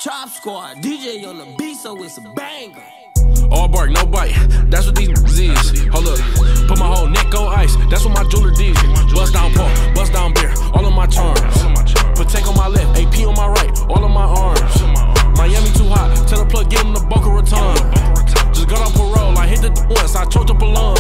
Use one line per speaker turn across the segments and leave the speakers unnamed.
Chop Squad, DJ on the beat, so it's a banger.
All bark, no bite, that's what these is. Hold up, put my whole neck on ice, that's what my jeweler did. Bust down pork, bust down beer, all of my charms. Protect on my left, AP on my right, all of my arms. Miami too hot, tell the plug, give him the Boca Raton. Just got on parole, I hit the once, I choked up a lung.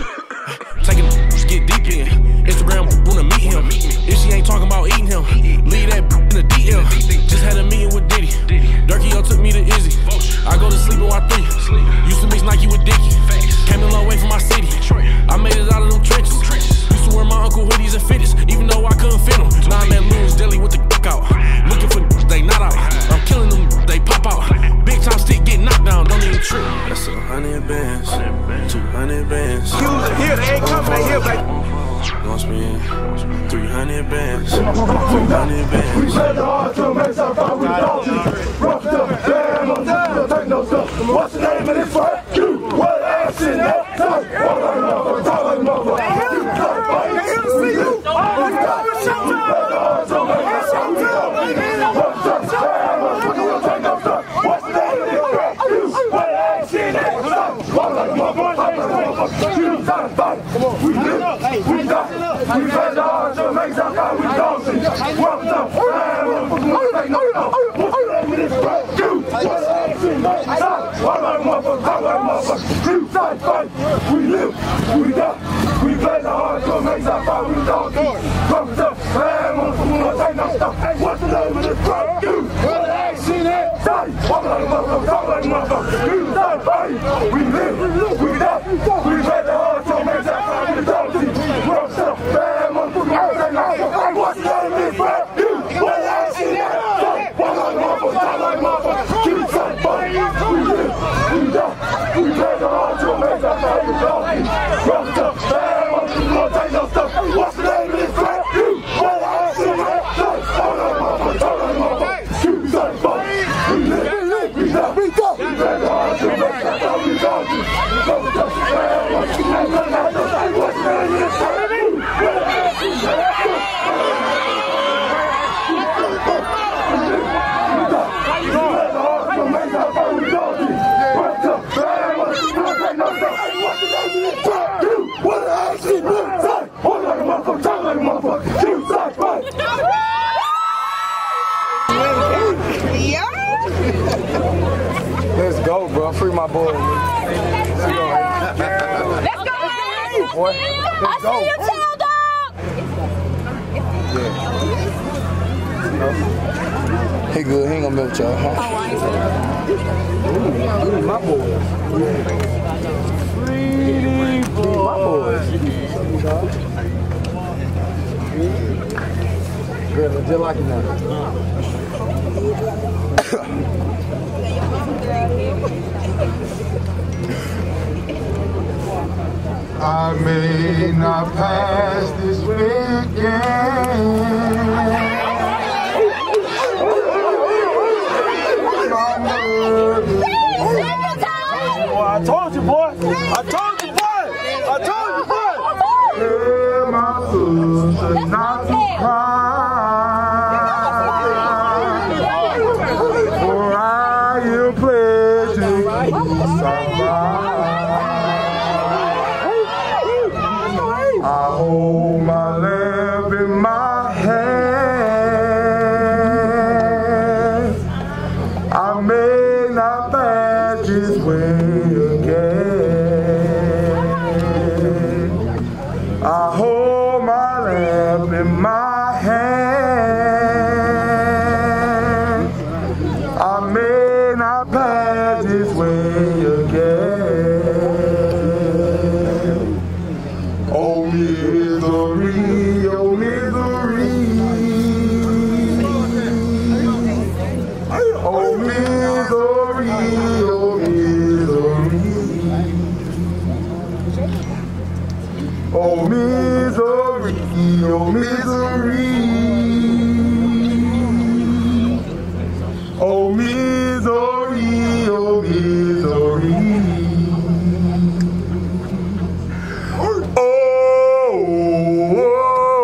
Taking the get deep in, Instagram wanna meet him. If she ain't talking about eating him, leave that in the DM. Just had a meeting with Diddy, Durkio took me to Izzy. I go to sleep at Y3, used to mix Nike with Dickie. Came a long way from my city, I made it out of them trenches. Used to wear my uncle hoodies and fitteds, even though I couldn't fit them. Now I'm at Lou's Deli with the out, looking for they not out. I'm killing them, they pop out. Big time stick get knocked down, don't even trip. That's 100 bands, 200 bands.
Here, they ain't coming, they here, baby.
Lost me in 300 bands, 300 bands.
We said the hard to make some fun, we don't rough up, damn, don't take no stuff. What's the name of this fight? You, what ass in that? Talk like a motherfucker, talk like a motherfucker. They here to see you. Oh, my God, it's showtime. It's showtime. What's up, damn, motherfucker, don't take no stuff. What's the name of this fight? You, what ass in that? Talk like a motherfucker, talk like a motherfucker. You, talk like a motherfucker. We live, we die. We said the hard to make some fun, we don't see. What's up, damn, motherfucker, don't take no stuff. What's the name of this fight? You, what ass in that? Talk like a motherfucker, talk like a motherfucker. You, talk like we live, we die. We play the hard to make some fun, we don't see. What's up, damn, motherfucker, don't take no stuff. What's the name of this fight? You, what ass in that? Talk like a motherfucker, talk like a motherfucker. You, talk like we live, we die. We play the hard to make some fun, we don't see. What's up, damn, motherfucker, don't take no stuff. What's the name of this fight? You, what ass in that? Talk like a motherfucker, talk like a motherfucker. You, talk like we live, we die. We play the hard to make some fun, we don't see. What's up, damn, motherfucker, don't take no stuff. What's the name of this fight? You, what ass in that? Talk like a motherfucker, talk like a motherfucker. You, talk like we live, we die. We play the hard to make some fun, we don't see. What's up, damn, motherfucker, don't take no stuff. What's the name of this fight? You, what ass in that?
Let's go, bro. Free my boy.
Let's go,
boy. Let's go.
I see your tail, dog.
He good. He ain't gonna milk y'all. Huh? Ooh, my boy. Free my boy. Good, just like it now.
I may not pass this weekend.
I told you, boy. I told you, boy. I told you, boy.
Tell my sister not to cry. For I am pledging I hold my lamp in my hand. I may not pass this way again. I hold my lamp in my hand. I may not pass this way again. Oh misery, oh misery. Oh misery, oh misery. Oh misery, oh misery. Oh misery, oh misery.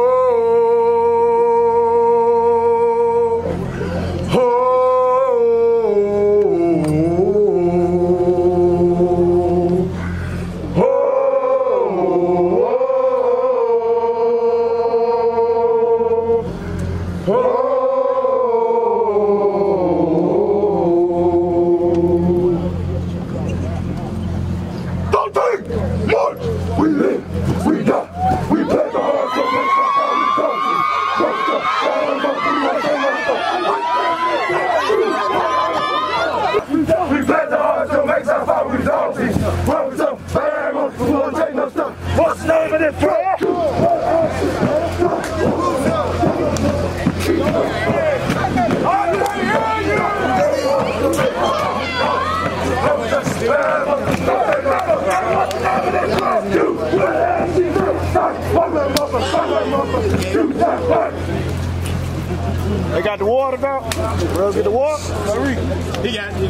Oh, Don't think much. We live, we die, we play the hard so that's how we go. We play the hard so makes us how we don't see. Run with some bang on, we won't take no stuff. What's the name of this track?
They got the water now? Bro, get the water?
He got it.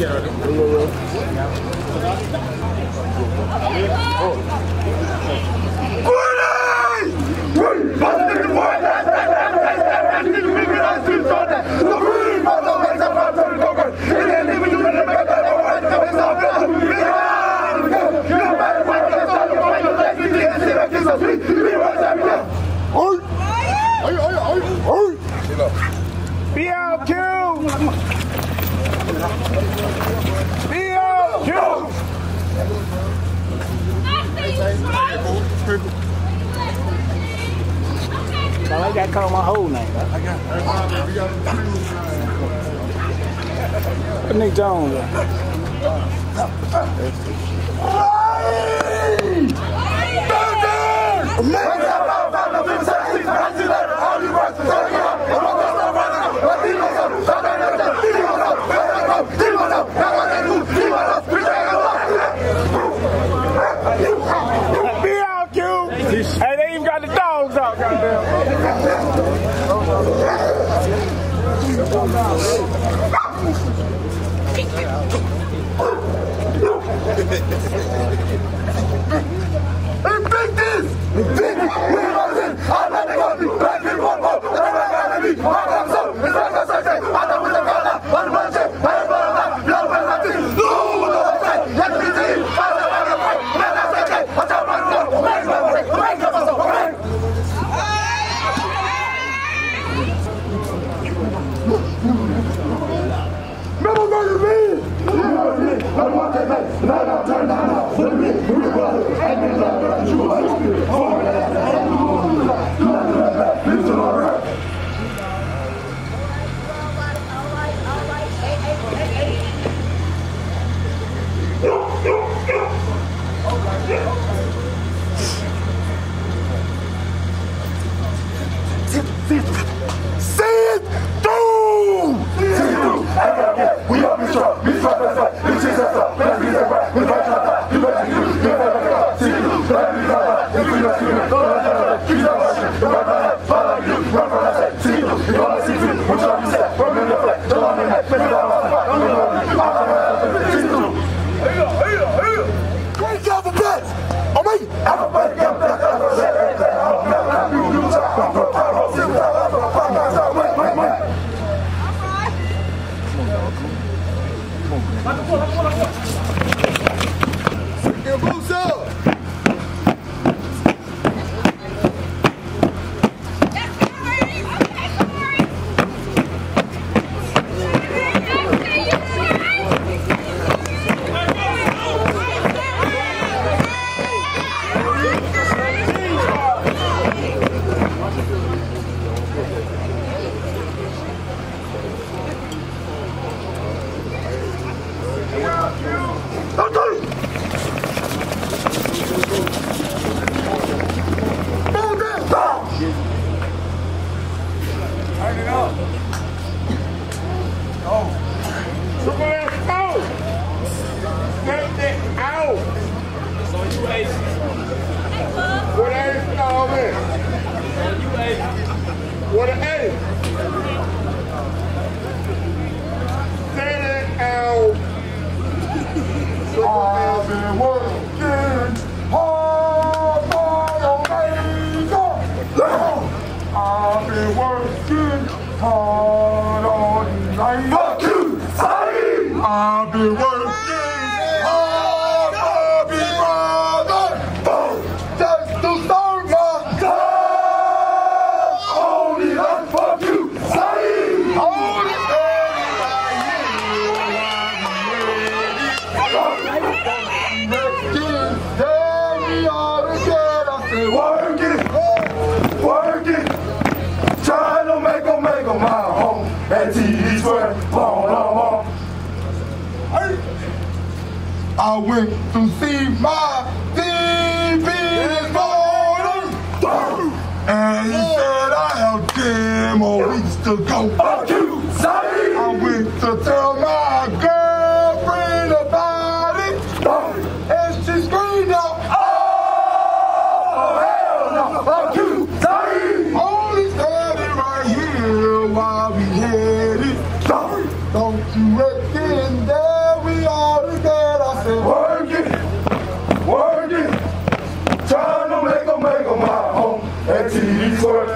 BLQ! BLQ! I gotta call my whole name. What Nick Jones? BLQ! Hey, they even got the dogs out, goddamn.
What an A. Say that out. I've been working hard for Omega. I've been working hard all night. Fuck you, Saeed. I've been working hard for Big Brother. Just to start my time. Only I fuck you, Saeed. at TD Square. I went to see my DP this morning, and he said I have 10 more weeks to go. I went to tell my girlfriend about it, and she screamed out, "Oh, hell no, fuck you, only standing right here while we headed. Don't you reckon that we all together?" I said, working, trying to make 'em my home at TD Square.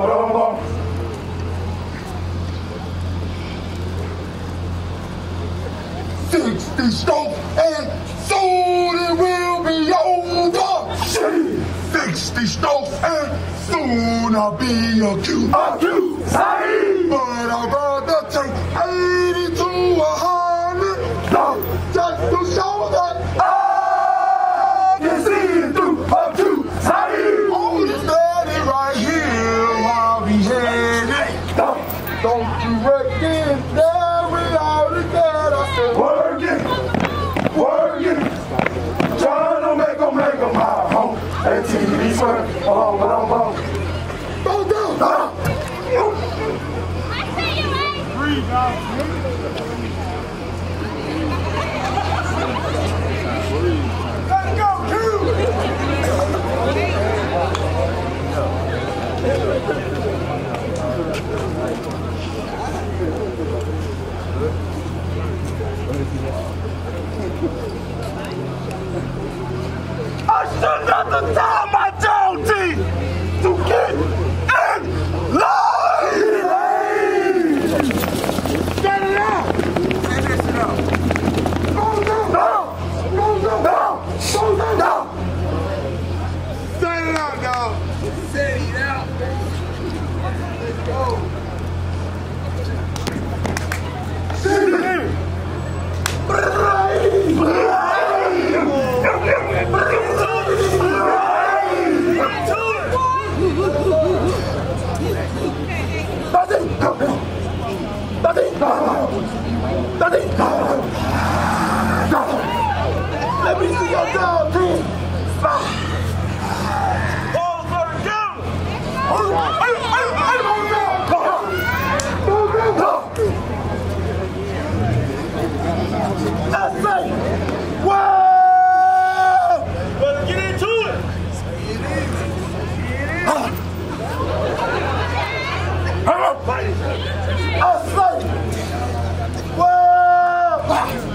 60 strokes and soon it will be over. 60 strokes and soon I'll be a Q. But I'd rather take 80 to 100 just to show that I can see it through. Only standing right here while we headed. Don't you reckon that we all together? Working, trying to make 'em my home at TD Square. Let's go, Q! I should not have tell my duty to get in line! Get it out! Set this up! Go down! Set it out, dog! Set it out! Let's go! Set it in! Let me see your dog, team. Ball for the gun. Let's say, whoa! Better get into it. I say, whoa!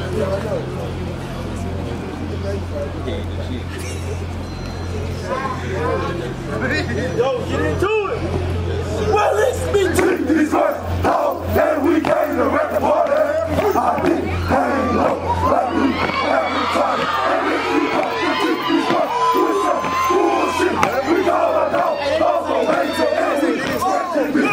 Yo, get into it! Well, it's me, TD Square. How then we came to wreck the party. I didn't hang low like we every time. And if you come to TD Square, do some bullshit. We call it out. Also make some easy. It goes to the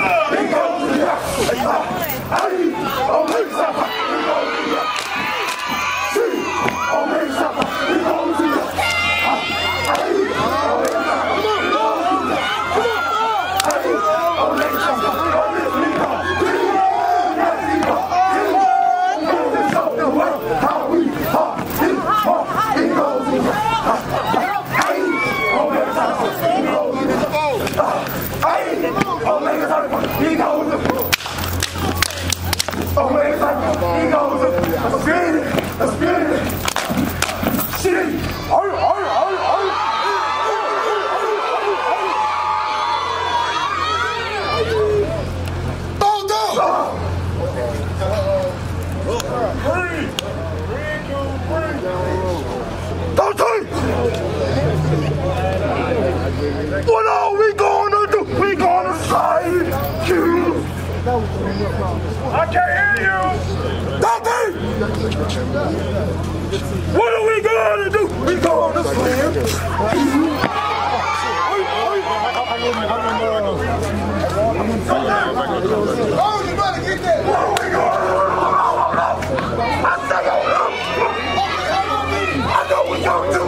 What are we gonna do? We gonna save you. I can't hear you. Dante! What are we gonna do? We gonna save you. Oh, you better get that. What are we gonna do? I know what y'all do.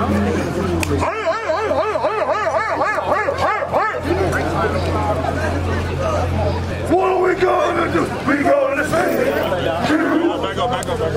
What are we gonna do? We gonna say
Back up.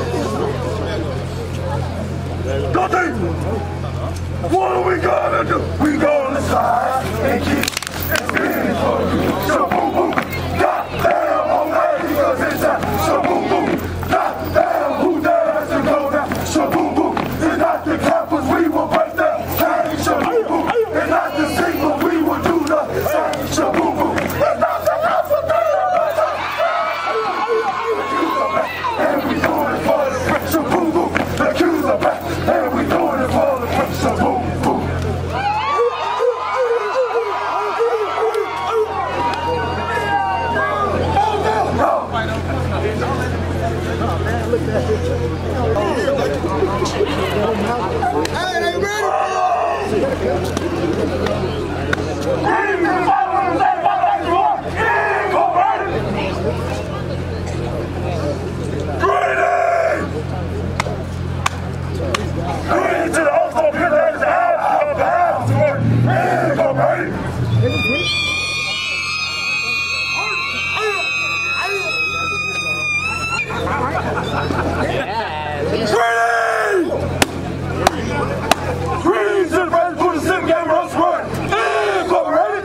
what are we gonna do? We gonna slide and keep spinning for you. Shaboom, goddamn, already cause it's a shaboom, goddamn, who dares to go down? Shaboom, it's not the campus, we will break that chain. Shaboom, it's not the single, we will do the same. Shaboom, it's not the campus, and we doing it for the pressure, boom, boom. The Q's are back, and we doing it for the pressure, boom, boom.
Hey, they ready?
To the Oxford Pillars, the house, go ready. Greens and red for the sim game, rush run. Go ready.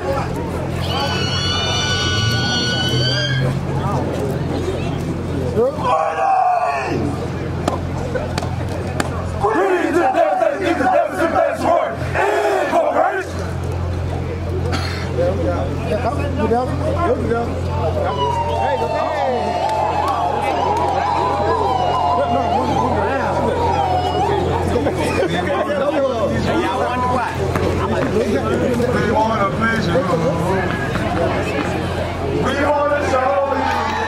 Greens and red, keep the deficit fast forward. Go ready. We want a pleasure. We want to show you.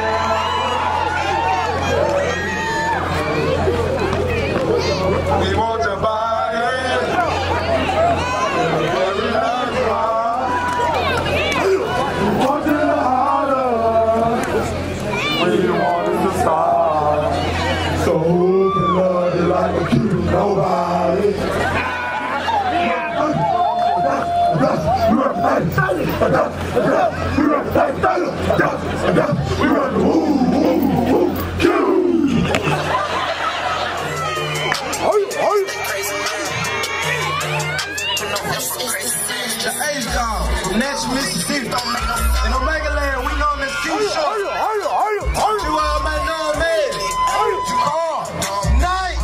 We want your body. Every last one. We want you to harder. We want it to start. So who can love you like a cute nobody? We run woo, cute.
The H-Dog, Nashville, Mississippi. In Omega Land, we know this Q-Short. You all may know me. Jakar, Night.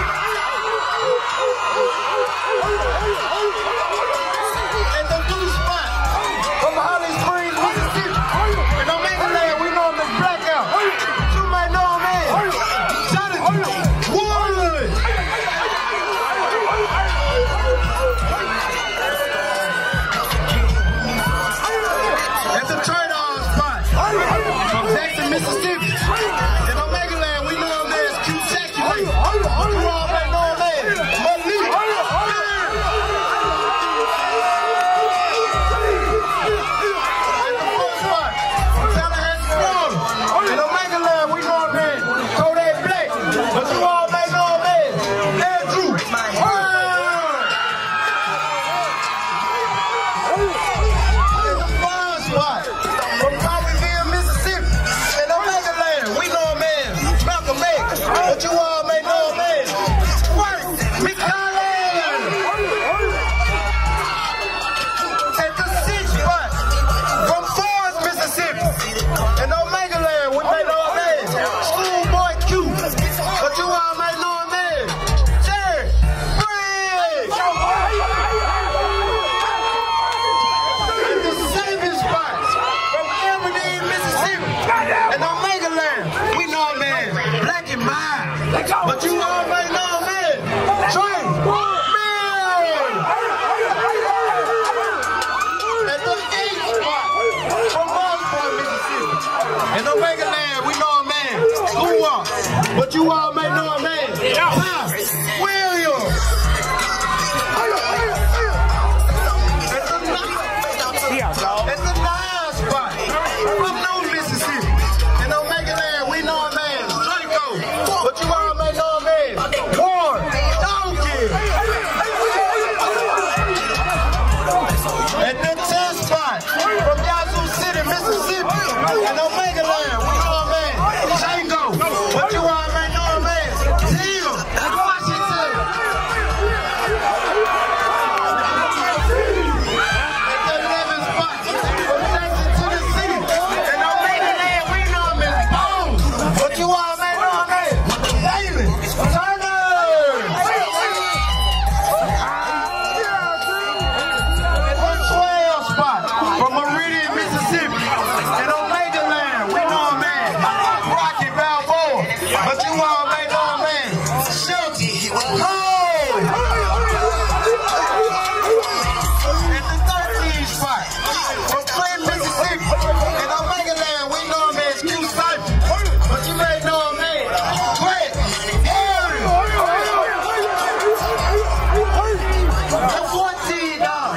At the blue spot from Holly Springs, Mississippi. In Omega Land, we know him as Blackout. You may know me. Shout it. Wood. At the trade-off spot from Jackson, Mississippi. In Omega Land, we know him as Q-Saculate. You all may know him as Malik. At the fourth spot from Tallahassee, Florida. In Omega Land, we know him as Kodak Black. But you all may know him as Andrew. Spot from Coffeeville, Mississippi. In Omega Land, we know him as Malcolm X, but you all may know him as Squirt McCollum. At the sixth spot from Forest, Mississippi. In Omega Land, we may know him as Schoolboy Q, but you all may know him as Jared Briggs. At the seventh spot from Aberdeen, Mississippi. In Omega Land, we know him as Black and Mild, but you all may know him as Trey Mills. At the eighth spot from Mossburg, Mississippi. In Omega Land, we know him as Schoolwalk, but you all may know him as Pop Williams. At the ninth spot from New Mississippi. In Omega Land, we know him as Draco, but you all may know him as Warren Dawkins. And Omega Land, we know a man. Django, what you want, man? Know a man. Teal, Washington. At the 11th spot, from Texas to the city. And Omega Land, we know him as Bones. What you want, man? Know a man. David Turner. From Meridian, Mississippi, and Omega Land, we know a man, Rocky Balboa, but you all may know a man, Shelty Cole. At the 13th spot, from Clinton, Mississippi, and Omega Land, we know him as Q Cypher, but you may know a man, Grant Harris. The 14th dog.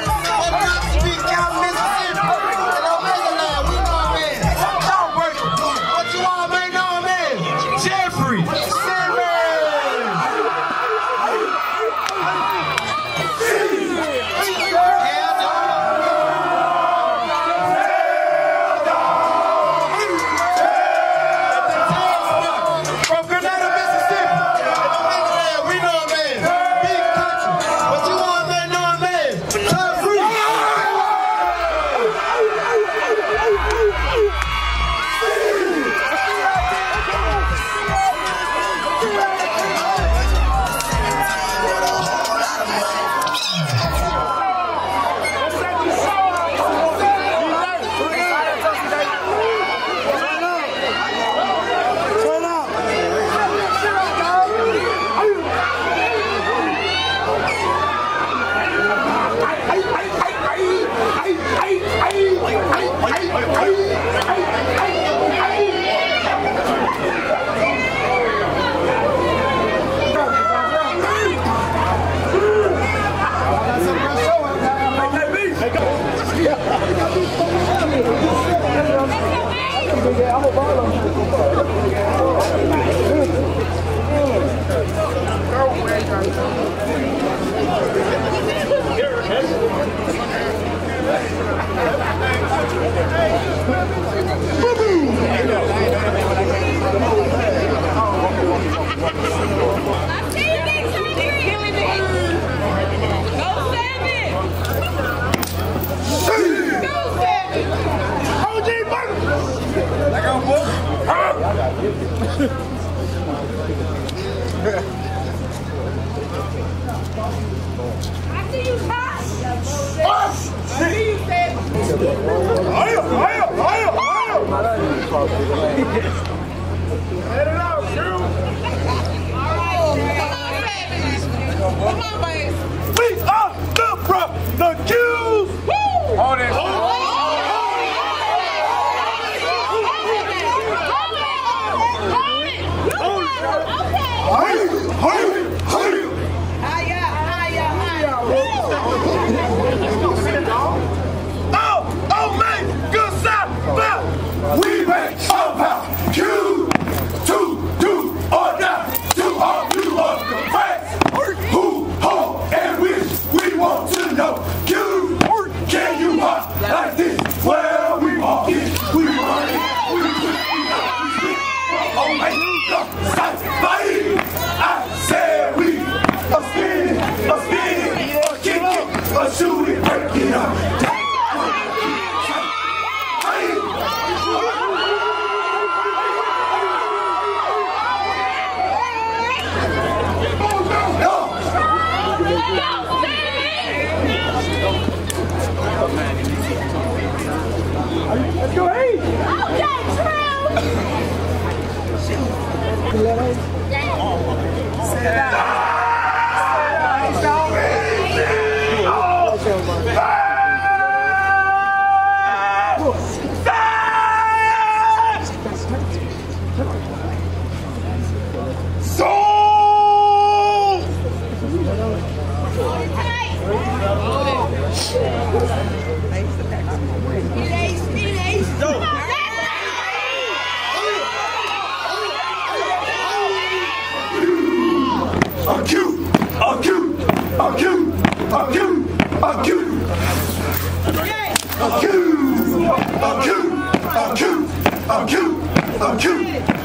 Go!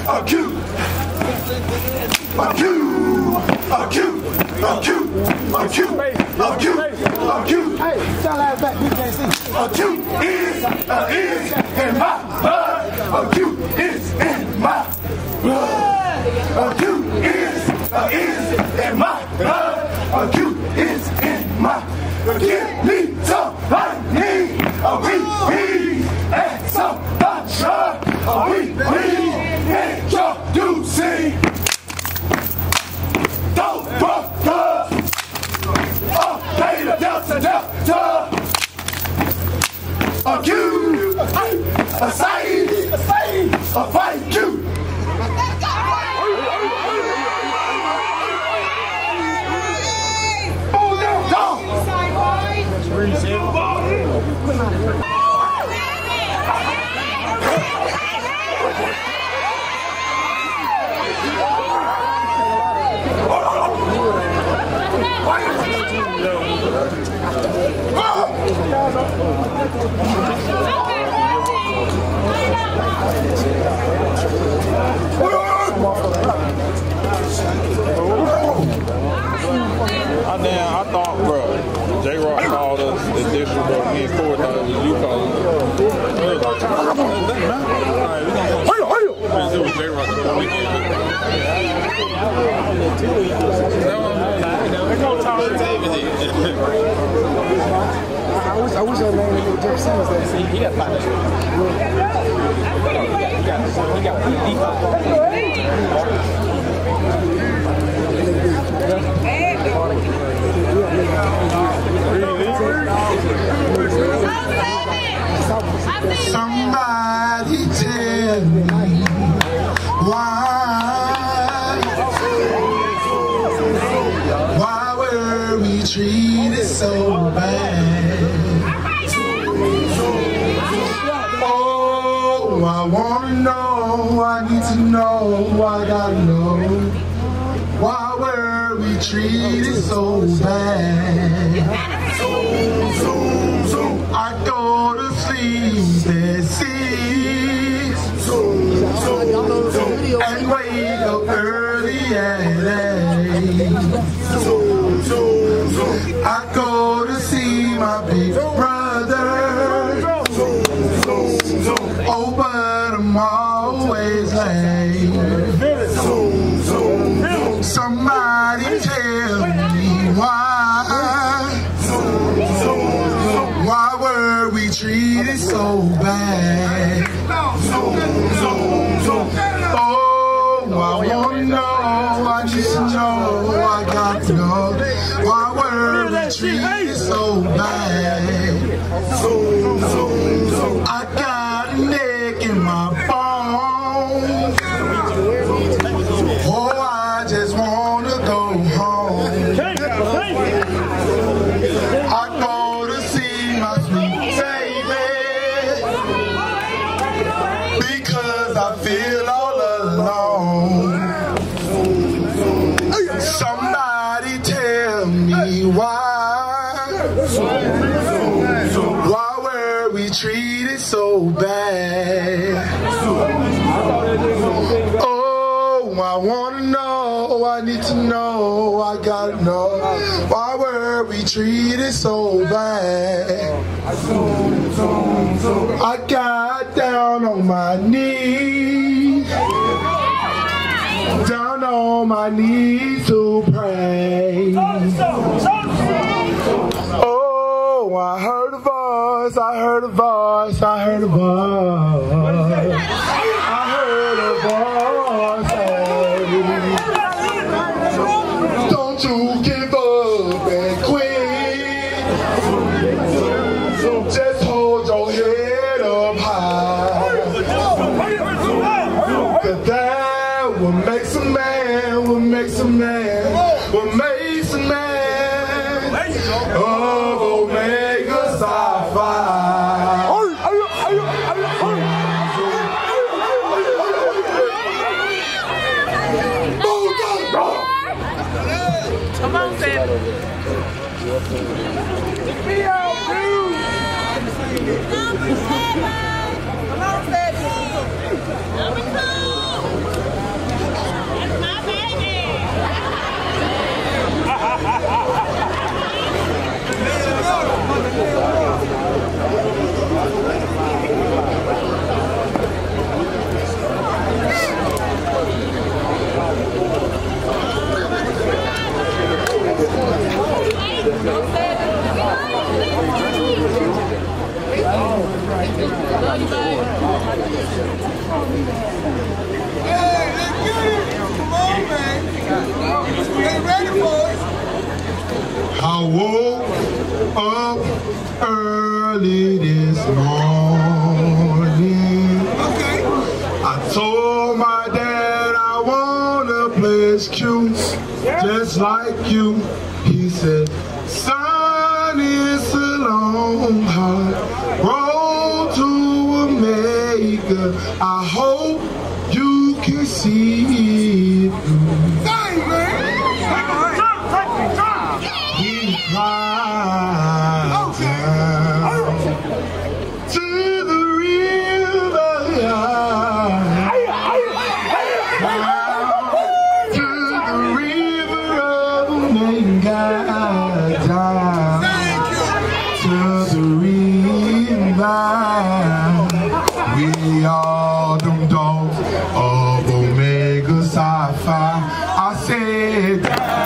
Hey, y'all ass back, we can't see. Acute is in my blood. Acute is in my blood. Acute is in my blood. Acute is in my blood. Give me some lightning. We and some thunder. We introducing those brothers. Beta, delta. Acute, a side, a fight, cute. Oh, no.
I thought, bro, J-Rock called us the district, but me and Corey thought it was you calling us. It was J-Rock.
I wish that man would Jeff Simmons that. See, he got 5. He got somebody tell me why were we treated so bad? Oh, I wanna know, I need to know, I gotta know. Why were we treated so bad? I go to sleep at 6 and wake up early at 8. I go to see my big brother. Oh, but I'm always late. Somebody tell me why were we treated so bad? Oh, I wanna know, I just know, I got to know. Why were we treated so bad? I got a neck in my bones. Oh, I just wanna go home. I go to see my sweet baby because I feel all alone. Somebody tell me why were we treated so bad? I wanna know, I need to know, I gotta know. Why were we treated so bad? I got down on my knees, to pray. Oh, I heard a voice, I heard a voice, I heard a voice. I heard a voice. Don't you give up and quit. Just hold your head up high. 'Cause that will make some man, will make some man, will make some man of Omega Psi-Phi.
Come on, Sam. Pick me out, dude. Come on, Sam. Number 2.
I woke up early this morning. I told my dad I wanna play as cute, just like you. He said, son, it's a long, hard road to Omega. I hope you can see it through. He cried down to the river, to the river of Omega, down to the river. We are them dogs of Omega Psi-Phi. I said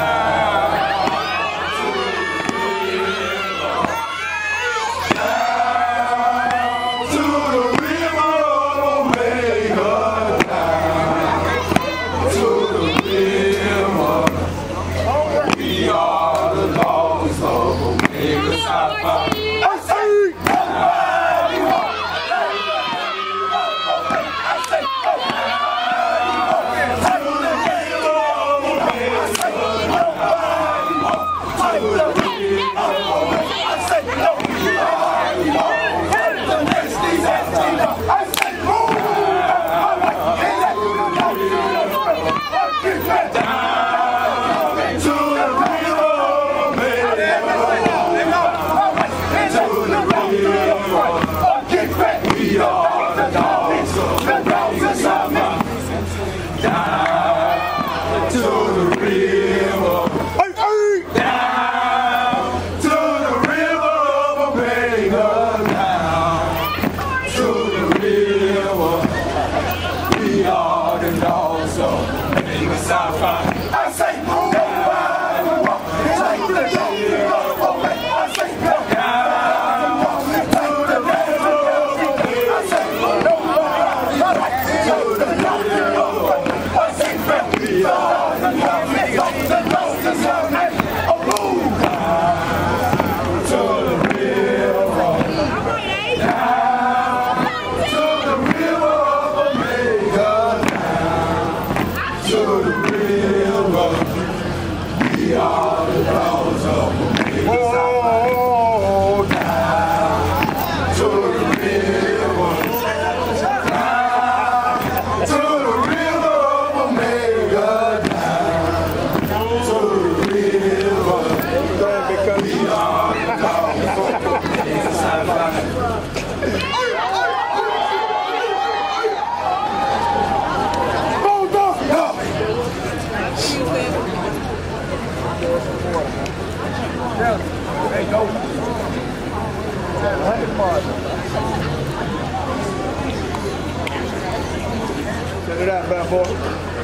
Set it out, bad boy.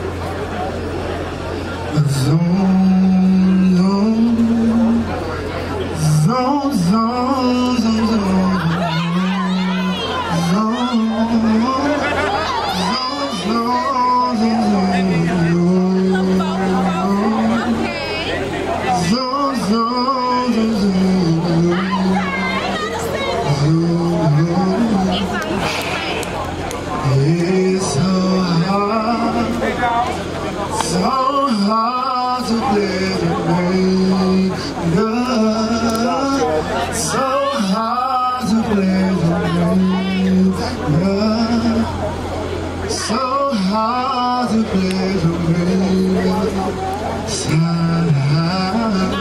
It's so hard to play the rain, so hard to play the rain, so hard to play the rain, somehow,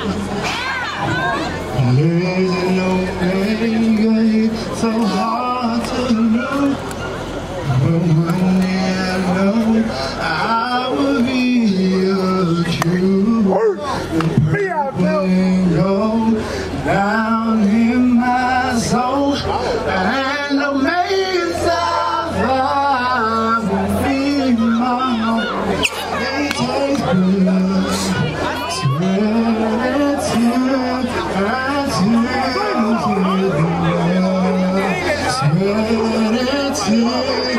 blazing Omega, so hard to lose. But one day I know I will be a Jew. The purple and gold down in my soul, and Omega Psi-Phi will be my home. They taste good, sweat it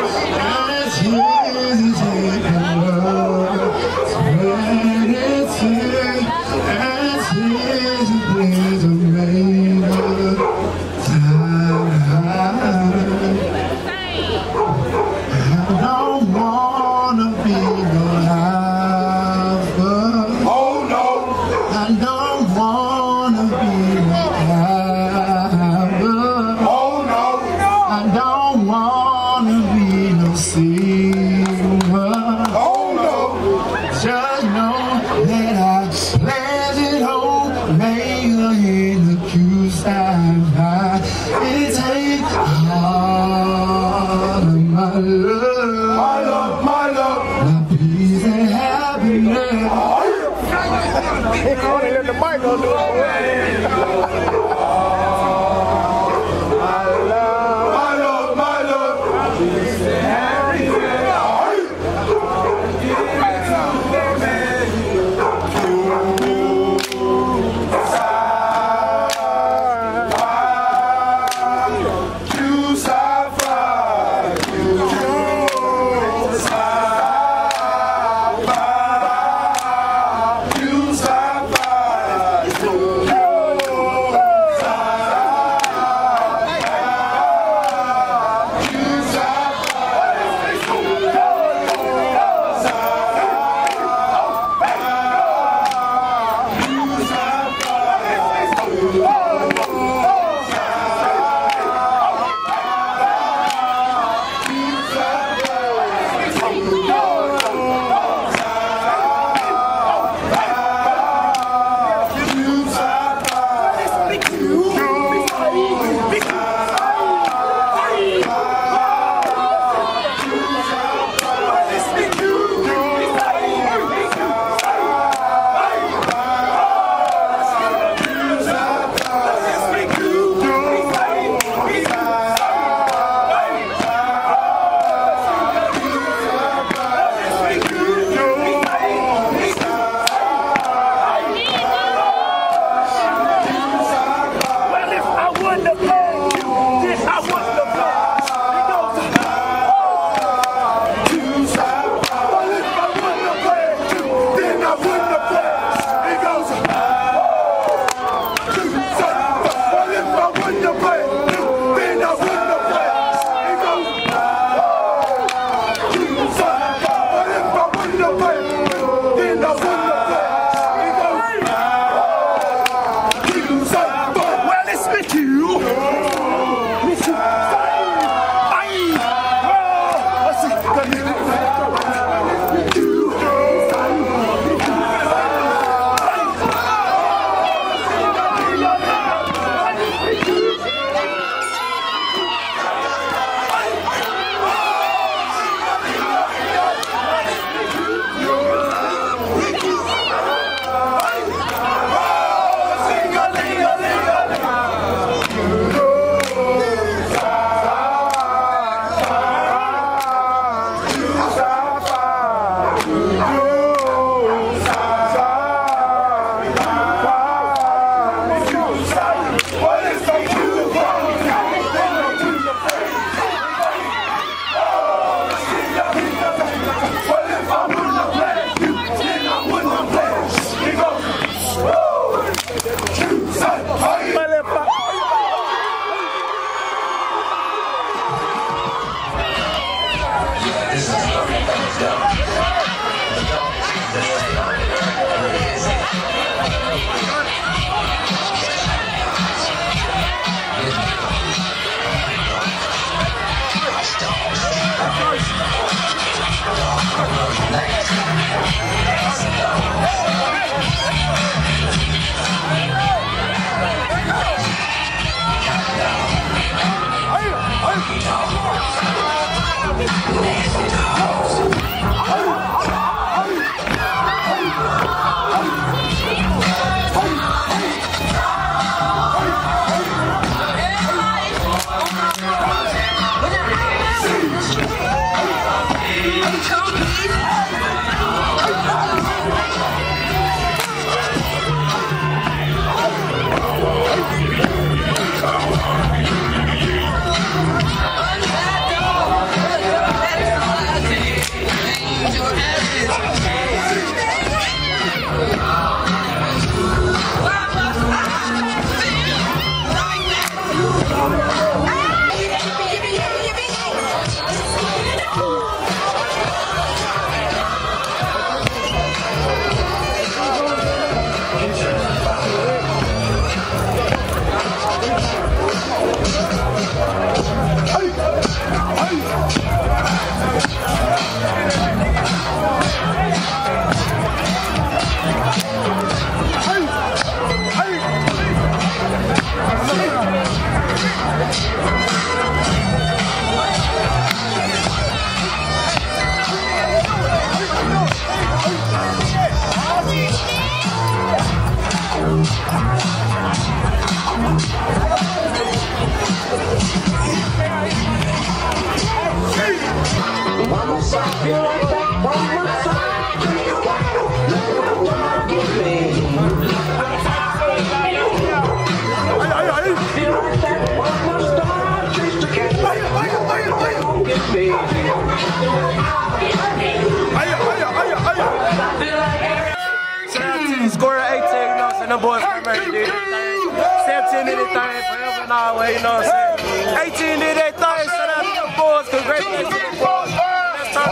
Square 18, you know what I'm saying? Them boys come ready to do their thing. 17 did their thing forever and always, you know what I'm saying? 18 did their thing. Shout out to them boys. Congratulations to them boys. Let's turn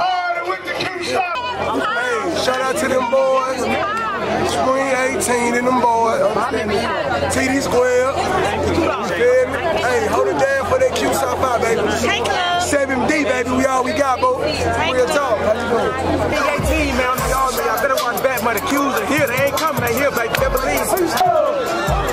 Hey, shout out to them boys. Spring 18 and them boys. TD Square. Hey, hold it down for that Q South 5, baby. 7D, baby. We all we got, bro. Real talk.
Big 18, man. Y'all, man. I better watch back, man. The Q's are here. They ain't coming. They here, baby. They believe.